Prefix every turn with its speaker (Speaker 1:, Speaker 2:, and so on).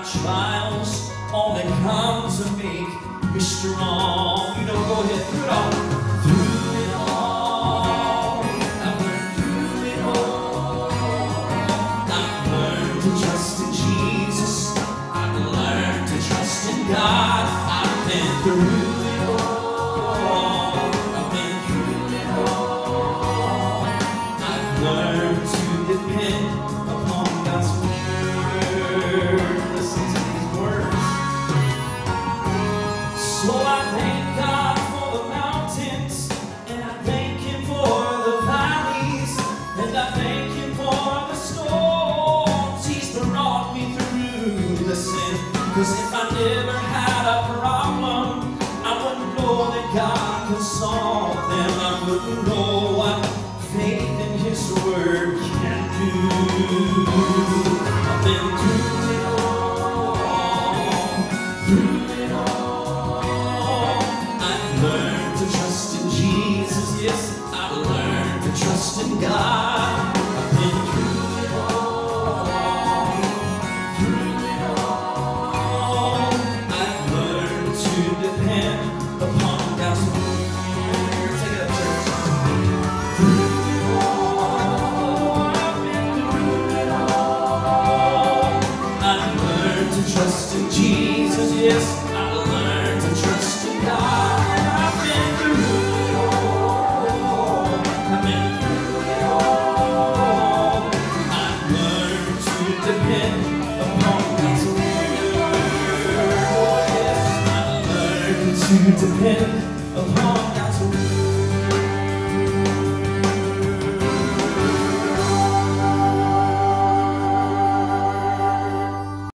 Speaker 1: trials only come to make me strong. You know, go ahead, through it all. Through it all, I've learned through it all. I've learned to trust in Jesus. I've learned to trust in God. I've been through it all. I've been through it all. I've learned to depend upon God's word. Listen to these words. So I thank God for the mountains, and I thank Him for the valleys, and I thank Him for the storms He's brought me through. Listen, because if I never had a problem, I wouldn't know that God can solve them. I wouldn't know what faith in His word can do. I've been through it all, through it all. I've learned to trust in Jesus, yes, I've learned to trust in God. I've been through it all, through it all. I've learned to depend upon God's word. Take it up, church. Through it all, I've been through it all. I've learned to trust in Jesus, yes, I've learned to trust in God. I've been through it all. I've been through it all. I've learned to depend upon God's word. Oh, yes, I've learned to depend